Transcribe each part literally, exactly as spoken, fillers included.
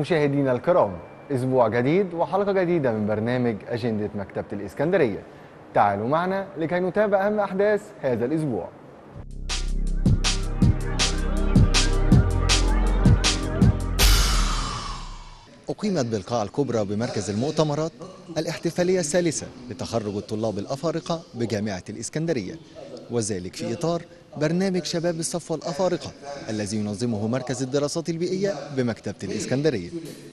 مشاهدينا الكرام، أسبوع جديد وحلقة جديدة من برنامج أجندة مكتبة الإسكندرية. تعالوا معنا لكي نتابع أهم أحداث هذا الأسبوع. أقيمت بالقاعة الكبرى بمركز المؤتمرات الاحتفالية الثالثة لتخرج الطلاب الأفارقة بجامعة الإسكندرية، وذلك في إطار برنامج شباب الصفوة الأفارقة الذي ينظمه مركز الدراسات البيئية بمكتبة الإسكندرية.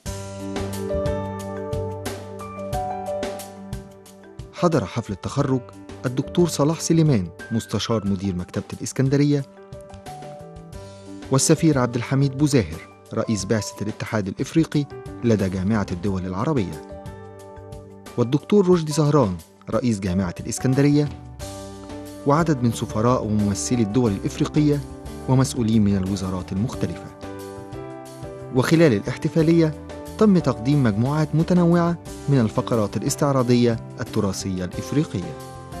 حضر حفل التخرج الدكتور صلاح سليمان مستشار مدير مكتبة الإسكندرية، والسفير عبد الحميد بوزاهر رئيس بعثة الاتحاد الإفريقي لدى جامعة الدول العربية، والدكتور رشدي زهران رئيس جامعة الإسكندرية، وعدد من سفراء وممثلي الدول الإفريقية ومسؤولين من الوزارات المختلفة. وخلال الاحتفالية تم تقديم مجموعات متنوعة من الفقرات الاستعراضية التراثية الإفريقية.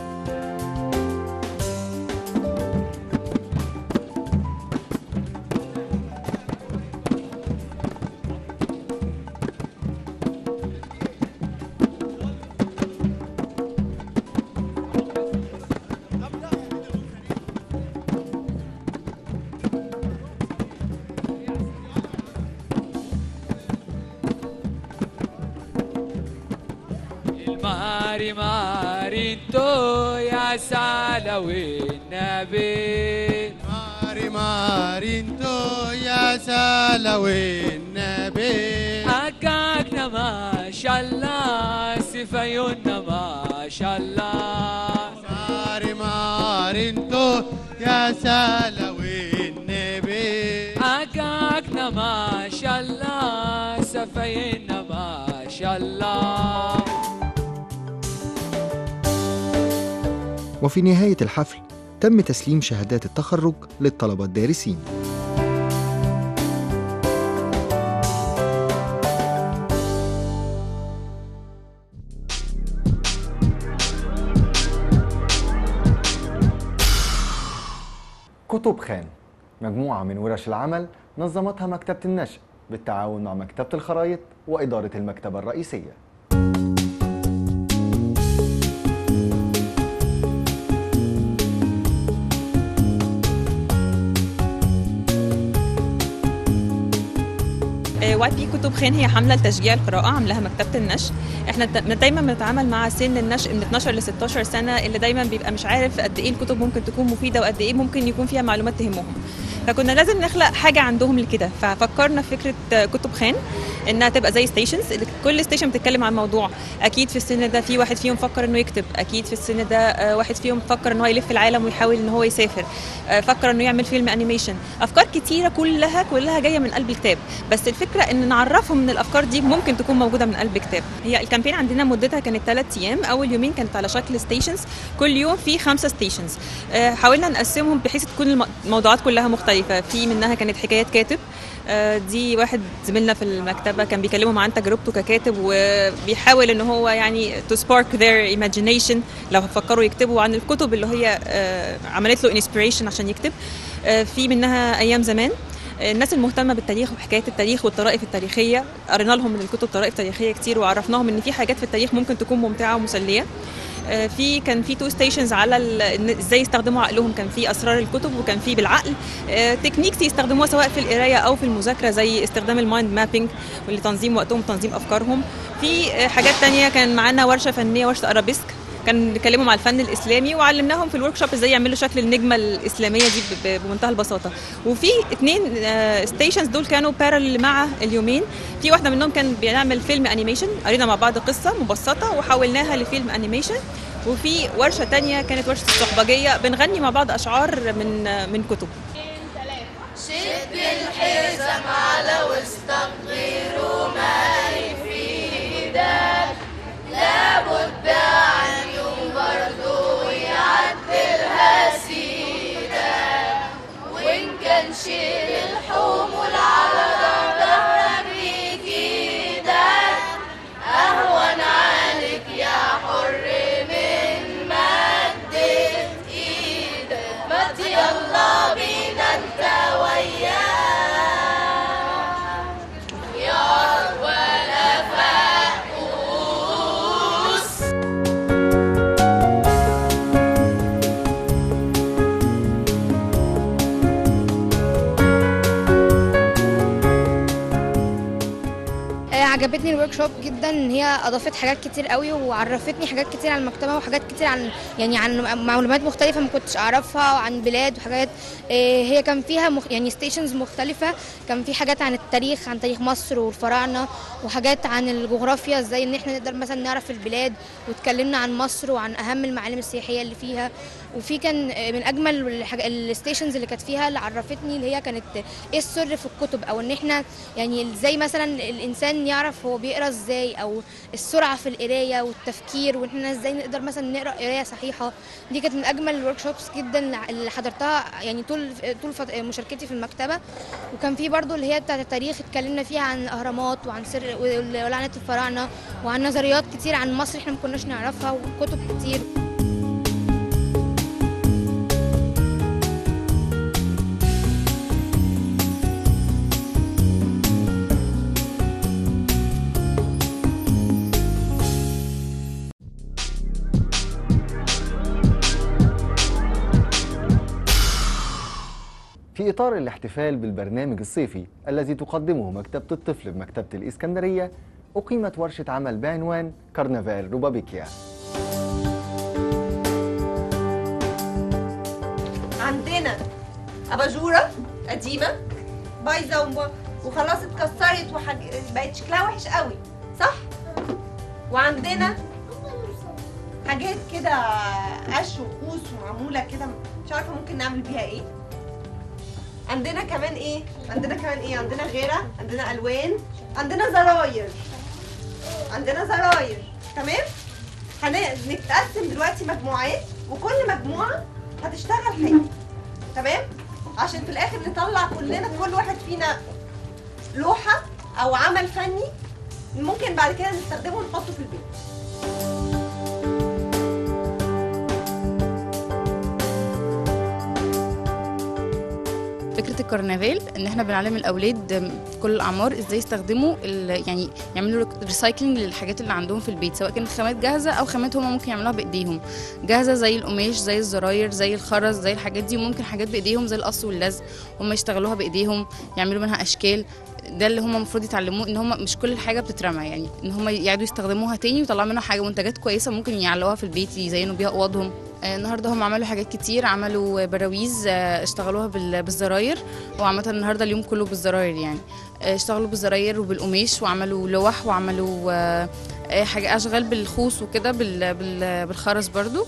ماري ماري انتو يا سالوي النبي، ماري ماري انتو يا سالوي النبي، حققنا ما شاء الله سفيونا ما شاء الله. ماري ماري انتو يا سالوي النبي، حققنا ما شاء الله سفينا ما شاء الله. وفي نهاية الحفل تم تسليم شهادات التخرج للطلبة الدارسين. كتب خان، مجموعة من ورش العمل نظمتها مكتبة النشء بالتعاون مع مكتبة الخرايط وإدارة المكتبة الرئيسية. واي بي كتب خان هي حمله لتشجيع القراءه عاملاها مكتبه النشء. احنا دايما بنتعامل مع سن النشء من اتناشر ل ستاشر سنه، اللي دايما بيبقى مش عارف قد ايه الكتب ممكن تكون مفيده وقد ايه ممكن يكون فيها معلومات تهمهم، فكنا لازم نخلق حاجه عندهم لكده. ففكرنا في فكره كتب خان انها تبقى زي ستيشنز، كل ستيشن بتتكلم عن موضوع. اكيد في السن ده في واحد فيهم فكر انه يكتب، اكيد في السن ده واحد فيهم فكر انه يلف العالم ويحاول ان هو يسافر، فكر انه يعمل فيلم انيميشن. افكار كتيره كلها كلها جايه من قلب الكتاب، بس الفكره ان نعرفهم ان الافكار دي ممكن تكون موجوده من قلب كتاب. هي الكامبين عندنا مدتها كانت ثلاث ايام، اول يومين كانت على شكل ستيشنز، كل يوم في خمسه ستيشنز. حاولنا نقسمهم بحيث تكون الموضوعات كلها مختلفه. في منها كانت حكايات كاتب، دي واحد زميلنا في المكتبه كان بيكلمهم عن تجربته ككاتب وبيحاول ان هو يعني to spark their imagination لو فكروا يكتبوا عن الكتب اللي هي عملت له inspiration عشان يكتب. في منها ايام زمان، الناس المهتمه بالتاريخ وحكايات التاريخ والطرائف التاريخيه قرينا لهم من الكتب طرائف تاريخيه كتير وعرفناهم ان في حاجات في التاريخ ممكن تكون ممتعه ومسليه. في كان في تو ستيشنز على ازاي يستخدموا عقلهم، كان في اسرار الكتب وكان في بالعقل تكنيكس يستخدموها سواء في القرايه او في المذاكره زي استخدام المايند مابينج ولتنظيم وقتهم وتنظيم افكارهم. في حاجات تانية كان معانا ورشه فنيه، ورشه ارابيسك، كان بيتكلموا مع الفن الاسلامي وعلمناهم في الورك شوب ازاي يعملوا شكل النجمه الاسلاميه دي بمنتهى البساطه. وفي اثنين ستيشنز دول كانوا بارل مع اليومين، في واحده منهم كان بيعمل فيلم انيميشن، قرينا مع بعض قصه مبسطه وحولناها لفيلم انيميشن. وفي ورشه تانية كانت ورشه الصحبجيه، بنغني مع بعض اشعار من من كتب. شد الحزام على وسطك غيره ما يفيدك، لابد عن يوم برضو يعدلها سيدك، وإن كان شيل الحمول على ظهرك بإيدك أهون عليك يا حر من مدة إيدك، مد يلا بينا أنت وياك. عجبتني الورك شوب جدا، ان هي اضافت حاجات كتير قوي وعرفتني حاجات كتير عن المجتمع وحاجات كتير عن يعني عن معلومات مختلفه ما كنتش اعرفها وعن بلاد وحاجات. هي كان فيها مخ يعني ستيشنز مختلفه، كان في حاجات عن التاريخ، عن تاريخ مصر والفراعنه، وحاجات عن الجغرافيا ازاي ان احنا نقدر مثلا نعرف البلاد، واتكلمنا عن مصر وعن اهم المعالم السياحيه اللي فيها. وفي كان من اجمل الستيشنز اللي كانت فيها اللي عرفتني اللي هي كانت ايه السر في الكتب، او ان احنا يعني ازاي مثلا الانسان يعرف هو بيقرا ازاي، او السرعه في القرايه والتفكير، وان احنا ازاي نقدر مثلا نقرا قرايه صحيحه. دي كانت من اجمل الورك شوبس جدا اللي حضرتها يعني طول طول مشاركتي في المكتبه. وكان في برضو اللي هي بتاعه التاريخ، اتكلمنا فيها عن الاهرامات وعن سر ولعنه الفراعنه وعن نظريات كتير عن مصر احنا ما كناش نعرفها وكتب كتير. في إطار الاحتفال بالبرنامج الصيفي الذي تقدمه مكتبة الطفل بمكتبة الإسكندرية، أقيمت ورشة عمل بعنوان كرنفال روبابيكيا. عندنا أباجورة قديمة بايظة وخلاص اتكسرت وبقت شكلها وحش قوي، صح؟ وعندنا حاجات كده قش وقوس ومعمولة كده مش عارفة ممكن نعمل بيها ايه. عندنا كمان ايه؟ عندنا كمان ايه؟ عندنا غيرة، عندنا ألوان، عندنا زراير. عندنا زراير، تمام؟ هنتقسم دلوقتي مجموعات، وكل مجموعة هتشتغل حاجة، تمام؟ عشان في الآخر نطلع كلنا كل واحد فينا لوحة أو عمل فني ممكن بعد كده نستخدمه ونحطه في البيت. فكرة الكرنفال ان احنا بنعلم الاولاد في كل الاعمار ازاي يستخدموا يعني يعملوا ريسايكلينج للحاجات اللي عندهم في البيت، سواء كانت خامات جاهزة او خامات هم ممكن يعملوها بايديهم جاهزة، زي القماش زي الزراير زي الخرز زي الحاجات دي، وممكن حاجات بايديهم زي القص واللزق هم يشتغلوها بايديهم يعملوا منها اشكال. ده اللي هم المفروض يتعلموه، ان هم مش كل الحاجه بتترمى، يعني ان هم يقعدوا يستخدموها تاني ويطلعوا منها حاجه منتجات كويسه ممكن يعلقوها في البيت يزينوا بيها اوضهم. آه النهارده هم عملوا حاجات كتير، عملوا براويز آه اشتغلوها بالزراير، وعامه النهارده اليوم كله بالزراير يعني آه اشتغلوا بالزراير وبالقماش وعملوا لوح وعملوا آه حاجه اشغال بالخوص وكده بالخرز برضو.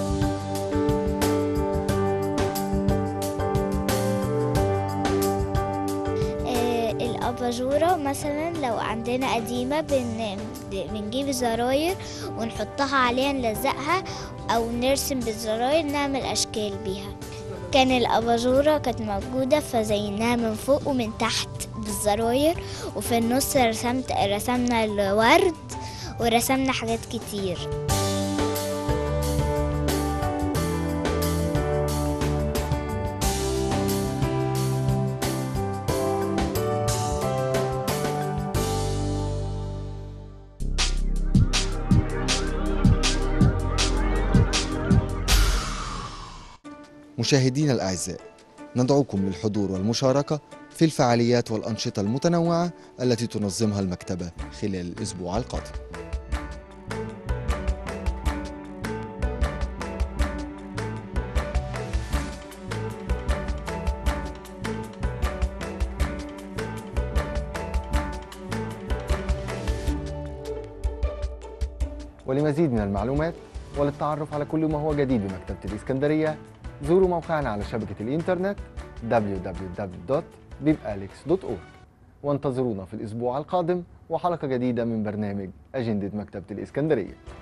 الأباجورة مثلا لو عندنا قديمة بن... بنجيب الزراير ونحطها عليها نلزقها أو نرسم بالزراير نعمل أشكال بيها. كان الأباجورة كانت موجودة فزيناها من فوق ومن تحت بالزراير، وفي النص رسمت رسمنا الورد ورسمنا حاجات كتير. مشاهدينا الأعزاء، ندعوكم للحضور والمشاركة في الفعاليات والأنشطة المتنوعة التي تنظمها المكتبة خلال الأسبوع القادم. ولمزيد من المعلومات وللتعرف على كل ما هو جديد بمكتبة الإسكندرية، زوروا موقعنا على شبكة الإنترنت دبليو دبليو دبليو دوت بيباليكس دوت أورج، وانتظرونا في الأسبوع القادم وحلقة جديدة من برنامج أجندة مكتبة الإسكندرية.